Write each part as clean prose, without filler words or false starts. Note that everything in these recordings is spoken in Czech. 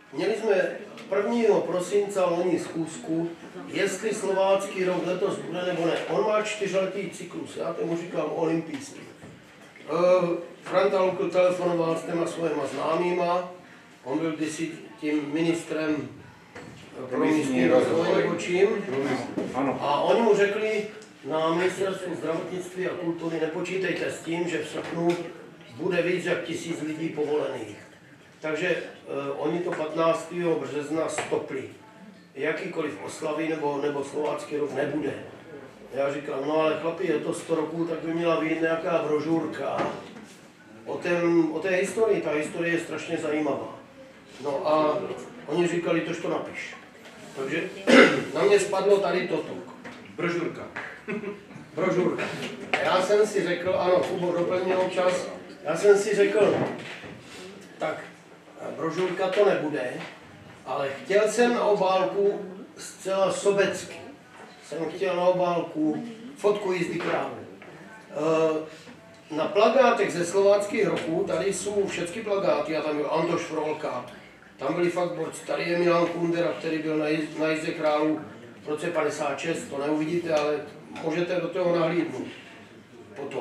měli jsme 1. prosince loni schůzku, jestli slovácký rok letos bude nebo ne. On má 4letý cyklus, já tomu říkám olympijský. Franta Lukl telefonoval s těma svojima známýma, on byl kdysi tím ministrem pro místní rozvoj nebo čím. A oni mu řekli na ministerstvu zdravotnictví a kultury, nepočítejte s tím, že v srpnu bude víc jak 1000 lidí povolených. Takže oni to 15. března stopli. Jakýkoliv oslavy nebo slovácký rok nebude. Já říkám, no ale chlapi, je to 100 roků, tak by měla být nějaká brožurka o té historii. Ta historie je strašně zajímavá. No a oni říkali, tož to napiš. Takže na mě spadlo tady toto. Brožurka. Brožurka. Já jsem si řekl, ano, Kubo doplnil čas, já jsem si řekl, tak brožurka to nebude, ale chtěl jsem na obálku zcela sobecky. Jsem chtěl na obálku fotku jízdy králů. Na plakátech ze slováckých roků, tady jsou všechny plakáty, a tam byl Antoš Frolka, tam byli fakt borci, tady je Milan Kundera, který byl na jízdě králů v roce 56, to neuvidíte, ale můžete do toho nahlídnout potom.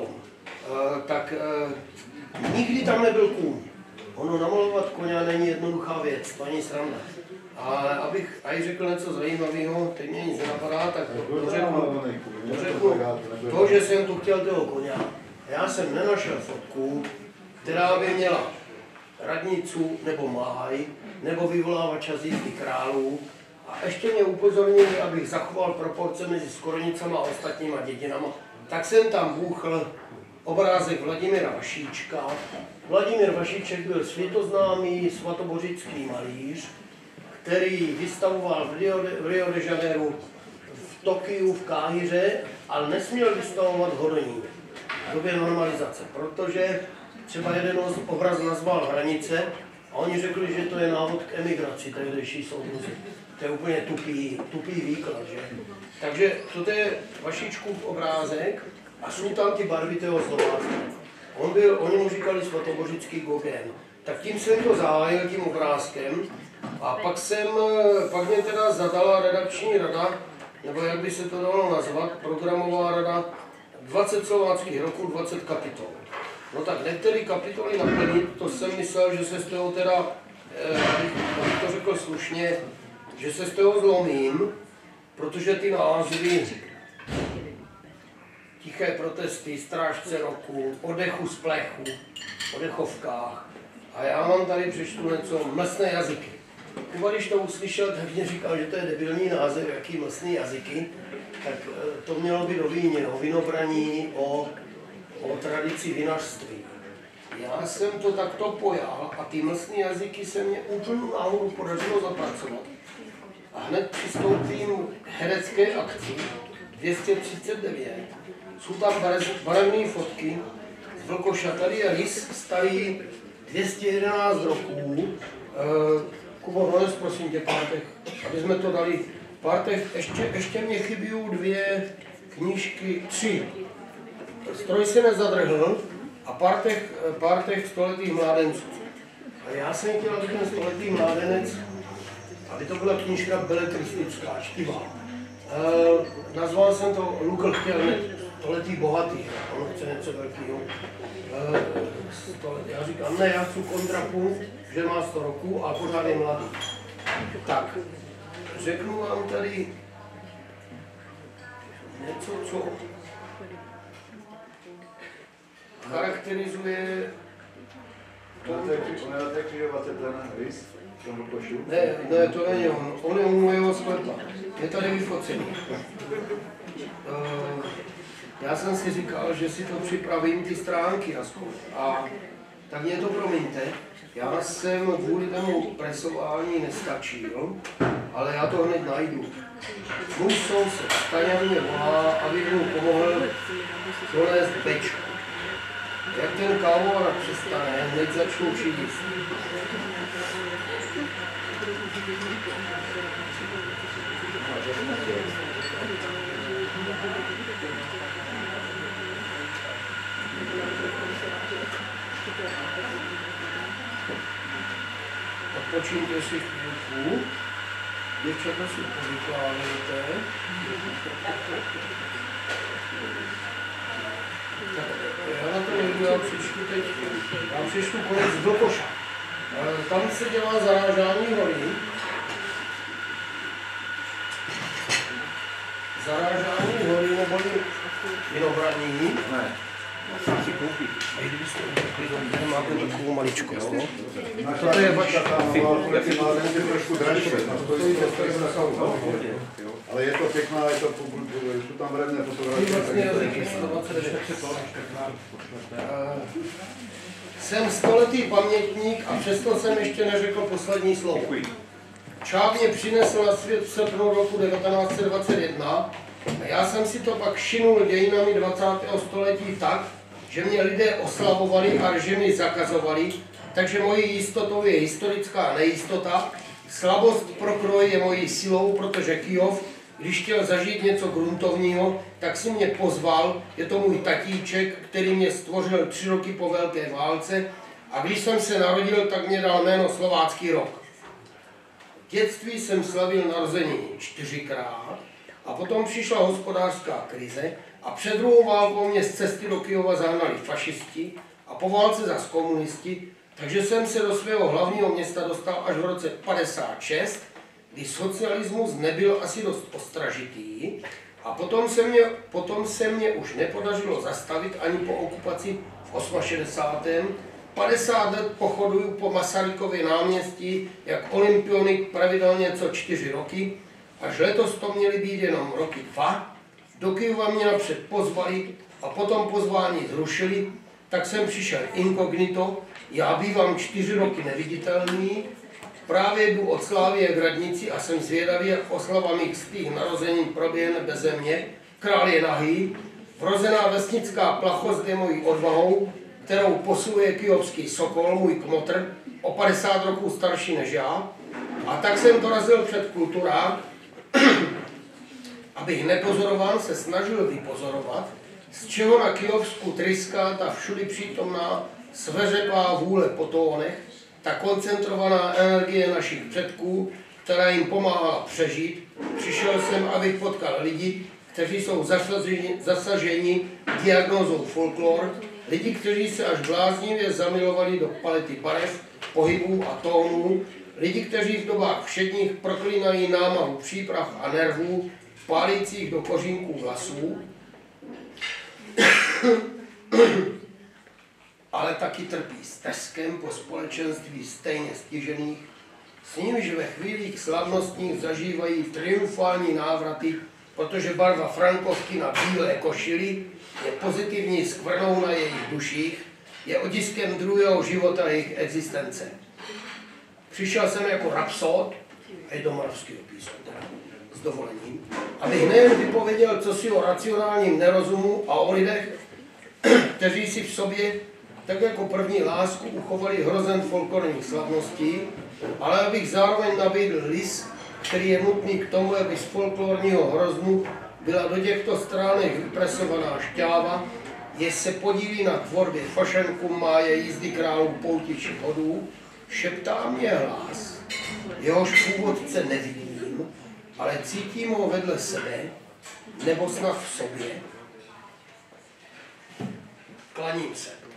Nikdy tam nebyl kůň. Ono namalovat koně není jednoduchá věc, to ani sranda. Ale abych aj řekl něco zajímavého, teď mě nic nenapadá, tak to řeknu. To, že jsem tu chtěl toho koně, já jsem nenašel fotku, která by měla radnicu nebo máj, nebo vyvolávača z jízdy králů. A ještě mě upozornili, abych zachoval proporce mezi Skoronicama a ostatníma dědinama. Tak jsem tam bůchl obrázek Vladimíra Vašíčka. Vladimír Vašíček byl světoznámý svatobořický malíř, který vystavoval v Rio de Janeiro, v Tokiu, v Káhiře, ale nesměl vystavovat v Hodoníně v době normalizace, protože třeba jeden obraz nazval Hranice a oni řekli, že to je návod k emigraci tehdejší soudruzi. To je úplně tupý výklad, že? Takže toto je Vašíčkův obrázek a jsou tam ty barvy toho Slovácka. Oni mu říkali svatobořický Gauguin. Tak tím jsem to zahájil tím obrázkem a pak mě teda zadala redakční rada, nebo jak by se to dalo nazvat, programová rada, 20 slováckých roků, 20 kapitol. No tak některé kapitoly naplnit, to jsem myslel, že se z toho teda, abych to řekl slušně, že se z toho zlomím, protože ty názvy Tiché protesty, Strážce roku, Oddechu z plechu, o dechovkách. A já vám tady přečtu něco, Mlsné jazyky. Kuba, když to uslyšel, tak mě říkal, že to je debilní název, jaký mlsný jazyky. Tak to mělo být o víně, o vinobraní, o tradici vinařství. Já jsem to takto pojal a ty mlsný jazyky se mě úplnou náhodou podařilo zapracovat. A hned přistoupím k herecké akci 239. Jsou tam barevné fotky z Vlkoša. Tady je rys starý 211 roků. Kubo, dones prosím tě Pártech, aby jsme to dali. Pártech, ještě mě chybí 2 knížky, 3. Stroj se nezadrhl a Pártech stoletých mládenců. A já jsem chtěl, aby ten stoletý mládenec, aby to byla knížka beletristická, čtivá. Nazval jsem to Lukl chtěl stoletý bohatý, on chce něco velkého. Já říkám, ne, já chci kontrapunkt, že má 100 roků a pořád je mladý. Tak, řeknu vám tady něco, co charakterizuje... On je na té křižovatce ten rys v tom Vlkošu? Ne, to není on. On je u mého sklepa. Je tady vyfocený. Já jsem si říkal, že si to připravím, ty stránky aspoň. A tak mě to promiňte. Já jsem kvůli tomu presování nestačil, ale já to hned najdu. Můj soused Staňan mě volá, abych mu pomohl donést bečku. Jak ten kávovar přestane, hned začnu číst. odpočíňte si chvilku. Děvčata si povykládejte. Tak já na to nejdu, já přečtu konec do koša. Tam se dělá zarážání hory. Zarážání hory neboli vinobraní. Ne. Si koupit. A i kdybyste utekli, tady máte takovou maličkost. Toto je vaše trošku dražší. Ale je to pěkná, jsou tam vredné fotografie. Jsem stoletý pamětník a přesto jsem ještě neřekl poslední slovo. Čáp mě přinesl na svět v srpnu roku 1921 a já jsem si to pak šinul dějinami 20. století tak, že mě lidé oslavovali a režimy zakazovali, takže mojí jistotou je historická nejistota. Slabost pro kroj je mojí silou, protože Kyjov, když chtěl zažít něco gruntovního, tak si mě pozval, je to můj tatíček, který mě stvořil 3 roky po velké válce a když jsem se narodil, tak mě dal jméno Slovácký rok. V dětství jsem slavil narozeniny 4krát a potom přišla hospodářská krize a před druhou válkou mě z cesty do Kyjova zahnali fašisti a po válce zas komunisti, takže jsem se do svého hlavního města dostal až v roce 56, kdy socialismus nebyl asi dost ostražitý a potom se mě už nepodařilo zastavit ani po okupaci v 68. 50 let pochoduju po Masarykově náměstí jak olympionik pravidelně co 4 roky, až letos to měly být jenom roky 2. Do Kyjova mě napřed pozvali a potom pozvání zrušili, tak jsem přišel inkognito, já bývám 4 roky neviditelný, právě jdu od Slávie k radnici a jsem zvědavý, jak oslava mých stých narozenin proběhne beze mě. Král je nahý, vrozená vesnická plachost je mojí odvahou, kterou posiluje kyjovský Sokol, můj kmotr, o 50 roků starší než já. A tak jsem dorazil před kulturák, abych nepozorován se snažil vypozorovat, z čeho na Kyjovsku tryská ta všudy přítomná sveřepá vůle po tónech, ta koncentrovaná energie našich předků, která jim pomáhala přežít. Přišel jsem, abych potkal lidi, kteří jsou zasaženi diagnózou folklor, lidi, kteří se až bláznivě zamilovali do palety barev, pohybů a tónů, lidi, kteří v dobách všedních proklínají námahu příprav a nervů, pálících do kořínků vlasů, ale taky trpí steskem po společenství stejně stižených, s nímž ve chvílích slavnostních zažívají triumfální návraty, protože barva frankovky na bílé košili je pozitivní skvrnou na jejich duších, je otiskem druhého života jejich existence. Přišel jsem jako rapsod, a je do moravského písmu, s dovolením, abych nejen vypověděl cosi o racionálním nerozumu a o lidech, kteří si v sobě tak jako první lásku uchovali hrozen folklorních slavností, ale abych zároveň nabídl list, který je nutný k tomu, aby z folklorního hroznu byla do těchto stránek vypresovaná šťáva, jež se podílí na tvorbě fašenku máje jízdy králů poutičích hodů, šeptá mě hlas, jehož původce nevidím, ale cítím ho vedle sebe, nebo snad v sobě. Klaním se.